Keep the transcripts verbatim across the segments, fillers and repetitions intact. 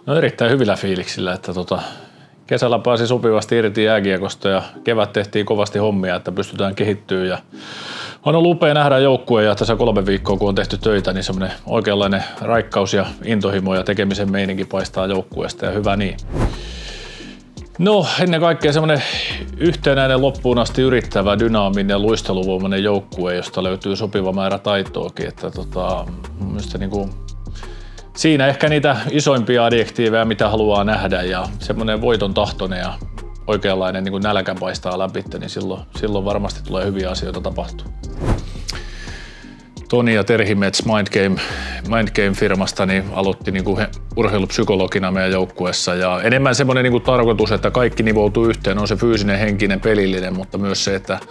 No erittäin hyvillä fiiliksillä, että tota, kesällä pääsi sopivasti irti jääkiekosta ja kevät tehtiin kovasti hommia, että pystytään kehittyä ja on ollut upea nähdä joukkueen ja tässä kolme viikkoa kun on tehty töitä, niin semmoinen oikeanlainen raikkaus ja intohimo ja tekemisen meininki paistaa joukkueesta ja hyvä niin. No ennen kaikkea semmoinen yhtenäinen loppuun asti yrittävä, dynaaminen ja luisteluvoimainen joukkue, josta löytyy sopiva määrä taitoakin, että tota, niinku, siinä ehkä niitä isoimpia adjektiiveja, mitä haluaa nähdä ja semmoinen voiton tahtoinen ja oikeanlainen niin nälkä paistaa läpi, niin silloin, silloin varmasti tulee hyviä asioita tapahtua. Toni ja Terhi Mets Mindgame, Mindgame-firmasta niin aloitti niin kuin urheilupsykologina meidän joukkueessa ja enemmän semmoinen niin kuin tarkoitus, että kaikki nivoutuu yhteen, on se fyysinen, henkinen, pelillinen, mutta myös se, että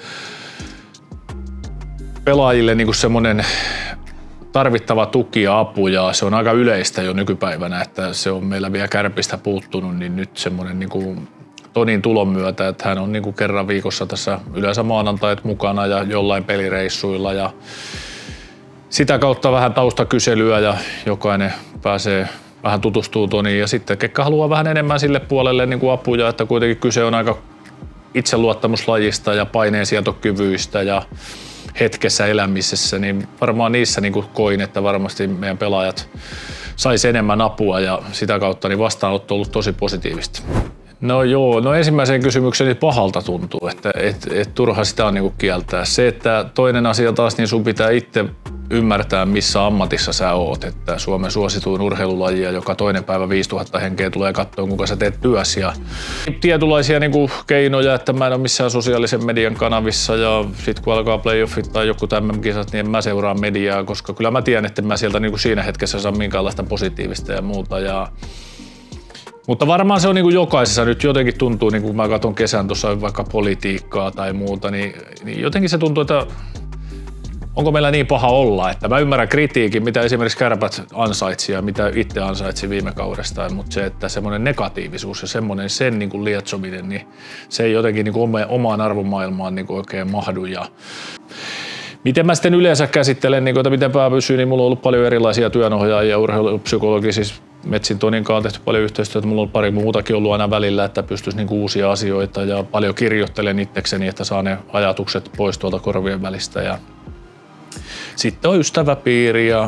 pelaajille niin kuin semmoinen tarvittava tuki ja apu ja se on aika yleistä jo nykypäivänä, että se on meillä vielä Kärpistä puuttunut, niin nyt semmoinen niin kuin Tonin tulon myötä, että hän on niin kuin kerran viikossa tässä yleensä maanantait mukana ja jollain pelireissuilla ja sitä kautta vähän taustakyselyä ja jokainen pääsee vähän tutustuu Toniin ja sitten ketkä haluaa vähän enemmän sille puolelle niin kuin apuja, että kuitenkin kyse on aika itseluottamuslajista ja paineensietokyvyistä ja hetkessä elämisessä, niin varmaan niissä niin kuin koin, että varmasti meidän pelaajat saisi enemmän apua ja sitä kautta niin vastaanotto on ollut tosi positiivista. No joo, no ensimmäiseen kysymykseen pahalta tuntuu, että et, et turha sitä on niinku kieltää. Se, että toinen asia taas, niin sun pitää itse ymmärtää, missä ammatissa sä oot. Että Suomen suosituin urheilulajia, joka toinen päivä viisituhatta henkeä tulee katsoa, kuinka sä teet työssä. Ja tietynlaisia niinku keinoja, että mä en ole missään sosiaalisen median kanavissa ja sit kun alkaa playoffit tai joku M M-kisat, niin en mä seuraa mediaa, koska kyllä mä tiedän, että mä sieltä niinku siinä hetkessä saa minkäänlaista positiivista ja muuta. Ja mutta varmaan se on niin kuin jokaisessa nyt jotenkin tuntuu, niin kun mä katson kesän tuossa vaikka politiikkaa tai muuta, niin, niin jotenkin se tuntuu, että onko meillä niin paha olla, että mä ymmärrän kritiikin, mitä esimerkiksi Kärpät ansaitsi ja mitä itse ansaitsi viime kaudesta, mutta se, että semmoinen negatiivisuus ja semmoinen sen niin kuin lietsominen, niin se ei jotenkin niin kuin omaan arvomaailmaan niin kuin oikein mahdu. Ja miten mä sitten yleensä käsittelen, niin kuin, että miten pää pysyy, niin mulla on ollut paljon erilaisia työnohjaajia ja urheilupsykologi, siis Metsin Tonin kanssa on tehty paljon yhteistyötä, mulla on pari muutakin ollut aina välillä, että pystyisi niinku uusia asioita ja paljon kirjoittelen itsekseni, että saa ne ajatukset pois tuolta korvien välistä. Ja sitten on ystäväpiiri ja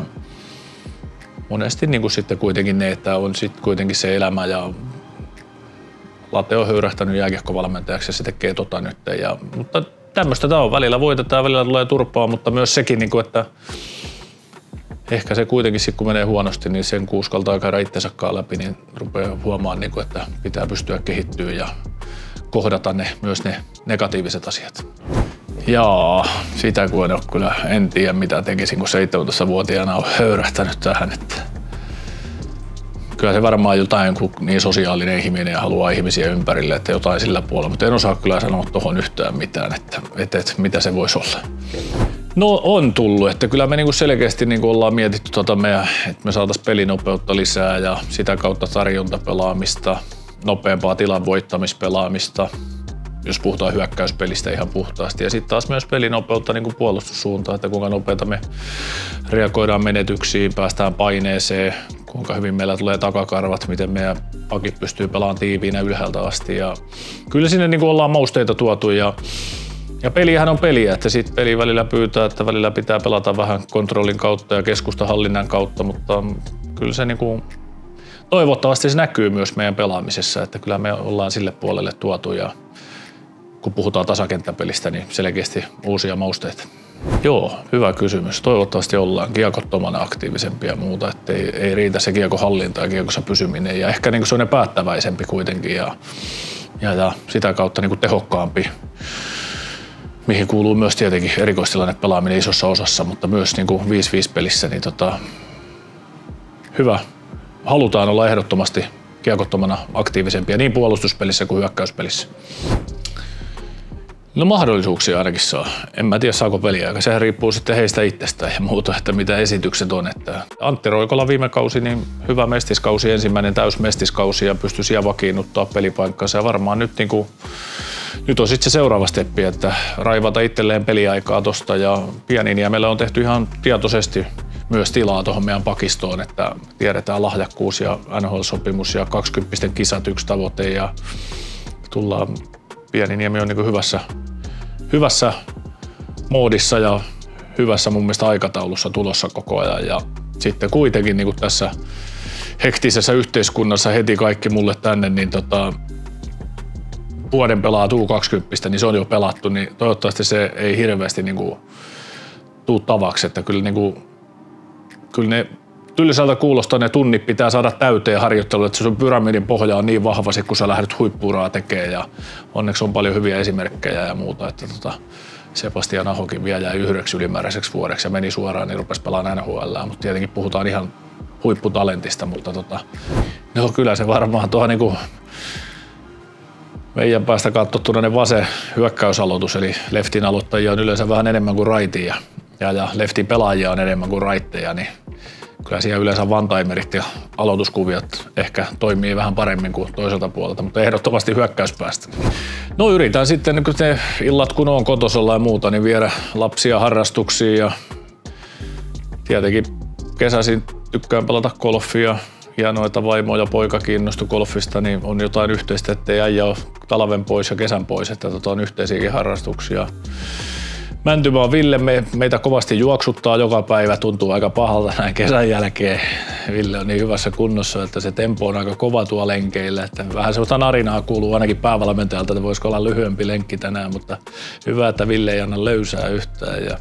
monesti niinku sitten kuitenkin ne, että on sitten kuitenkin se elämä ja Late on höyrähtänyt jääkiekkovalmentajaksi ja se tekee tota nyt. Ja, mutta tämmöistä tämä on, välillä voitetaan, välillä tulee turpaa, mutta myös sekin, niinku, että ehkä se kuitenkin sit, kun menee huonosti, niin sen kun uskaltaa käydä itsensä läpi, niin rupeaa huomaamaan, että pitää pystyä kehittyä ja kohdata ne, myös ne negatiiviset asiat. Jaa, sitä kun en ole kyllä, en tiedä mitä tekisin, kun seitsemäntoistavuotiaana on höyrähtänyt tähän. Että kyllä se varmaan jotain, kun niin sosiaalinen ihminen ja haluaa ihmisiä ympärille, että jotain sillä puolella, mutta en osaa kyllä sanoa tuohon yhtään mitään, että, että, että mitä se voisi olla. No on tullut, että kyllä me niinku selkeästi niinku ollaan mietitty, tota meidän, että me saataisiin pelinopeutta lisää ja sitä kautta tarjontapelaamista, nopeampaa tilan voittamispelaamista, jos puhutaan hyökkäyspelistä ihan puhtaasti. Ja sitten taas myös pelinopeutta niinku puolustussuuntaan, että kuinka nopeita me reagoidaan menetyksiin, päästään paineeseen, kuinka hyvin meillä tulee takakarvat, miten meidän pakit pystyy pelaamaan tiiviinä ylhäältä asti. Ja kyllä sinne niinku ollaan mausteita tuotu. Ja Ja pelihän on peliä, että sit peli välillä pyytää, että välillä pitää pelata vähän kontrollin kautta ja keskustahallinnan kautta, mutta kyllä se niinku, toivottavasti se näkyy myös meidän pelaamisessa, että kyllä me ollaan sille puolelle tuotu ja kun puhutaan tasakenttäpelistä, niin selkeästi uusia mausteita. Joo, hyvä kysymys. Toivottavasti ollaan kiekottomana aktiivisempia ja muuta, että ei, ei riitä se kiekon hallinta ja kiekossa pysyminen ja ehkä niinku sellainen päättäväisempi kuitenkin ja, ja, ja sitä kautta niinku tehokkaampi. Mihin kuuluu myös tietenkin erikoistilanne pelaaminen isossa osassa, mutta myös niin kuin viisi viisi pelissä, niin tota, hyvä. Halutaan olla ehdottomasti kiekottomana aktiivisempia niin puolustuspelissä kuin hyökkäyspelissä. No mahdollisuuksia ainakin saa. En mä tiedä saako peliä, sehän riippuu sitten heistä itsestään ja muuta, että mitä esitykset on. Että Antti Roikola viime kausi, niin hyvä mestiskausi, ensimmäinen täysmestiskausi ja pystyi siellä vakiinnuttaa pelipaikkansa ja varmaan nyt niin kuin Nyt on sitten se seuraava steppi, että raivata itselleen peliaikaa tosta ja Pieniniemellä on tehty ihan tietoisesti myös tilaa tuohon meidän pakistoon, että tiedetään lahjakkuus ja N H L-sopimus ja kaksikymppisten kisat yksi tavoite ja tullaan, Pieniniemi on niin kuin hyvässä, hyvässä moodissa ja hyvässä mun mielestä aikataulussa tulossa koko ajan ja sitten kuitenkin niin kuin tässä hektisessä yhteiskunnassa heti kaikki mulle tänne, niin tota, vuoden pelaa U kaksikymmentä, niin se on jo pelattu, niin toivottavasti se ei hirveästi niin kuin tuu tavaksi, että kyllä, niin kuin, kyllä ne tylsältä kuulostaa, ne tunnit pitää saada täyteen harjoitteluun, että se sun pyramidin pohja on niin vahvasti, kun sä lähdet huippu-uraa tekemään ja onneksi on paljon hyviä esimerkkejä ja muuta, että tota, Sebastian Ahokin vielä jäi yhdeksi ylimääräiseksi vuodeksi ja meni suoraan, niin rupesi pelaamaan N H L, mutta tietenkin puhutaan ihan huipputalentista, mutta tota, no kyllä se varmaan tuohon niin kuin meidän päästä katsottuna ne vasen hyökkäysaloitus, eli leftin aloittajia on yleensä vähän enemmän kuin raitia ja, ja leftin pelaajia on enemmän kuin raitteja, niin kyllä siellä yleensä one-timerit ja aloituskuviot ehkä toimii vähän paremmin kuin toiselta puolelta, mutta ehdottomasti hyökkäyspäästä. No yritän sitten, kun ne illat kun on kotosalla ja muuta, niin viedä lapsia harrastuksiin ja tietenkin kesäisin tykkään pelata golfia. Hienoa, että vaimo ja poika kiinnostui golfista, niin on jotain yhteistä, ettei äijä ole talven pois ja kesän pois, että tota on yhteisiäkin harrastuksia. Mäntymaa Ville me, meitä kovasti juoksuttaa joka päivä, tuntuu aika pahalta näin kesän jälkeen. Ville on niin hyvässä kunnossa, että se tempo on aika kova tuo lenkeillä, että vähän sellaista narinaa kuuluu ainakin päävalmentajalta, että voisiko olla lyhyempi lenkki tänään, mutta hyvä, että Ville ei anna löysää yhtään. Ja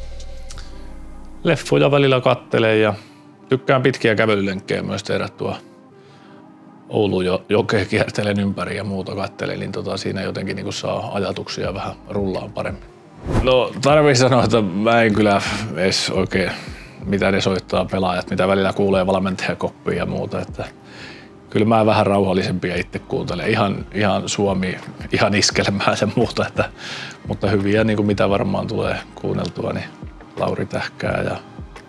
leffoja välillä kattelee ja tykkään pitkiä kävelylenkkejä myös tehdä tuo Oulun jokeen kiertelen ympäri ja muuta kattelen, niin tota siinä jotenkin niin saa ajatuksia vähän rullaan paremmin. No tarvii sanoa, että mä en kyllä edes oikein mitä ne soittaa pelaajat, mitä välillä kuulee valmentajakoppia ja muuta, että kyllä mä vähän rauhallisempia itse kuuntelen, ihan, ihan Suomi, ihan iskelmää ja muuta, että, mutta hyviä niin kuin mitä varmaan tulee kuunneltua, niin Lauri Tähkää ja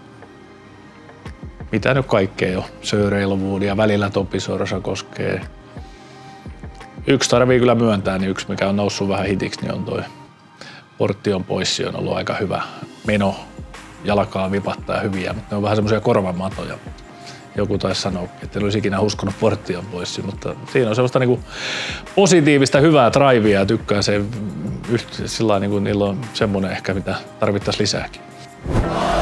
mitä nyt kaikkea jo, Sir Elwood ja välillä Topi Sorsa koskee. Yksi tarvii kyllä myöntää, niin yksi mikä on noussut vähän hitiksi, niin on toi Portti on poissi, on ollut aika hyvä meno, jalkaa vipattaa hyviä, mutta ne on vähän semmoisia korvamatoja. Joku taisi sanoa, että en olisi ikinä uskonut Portti on poissi, mutta siinä on semmoista niinku positiivista, hyvää drivea ja tykkää se, sillä niin kuin niillä on semmoinen ehkä, mitä tarvittaisiin lisääkin.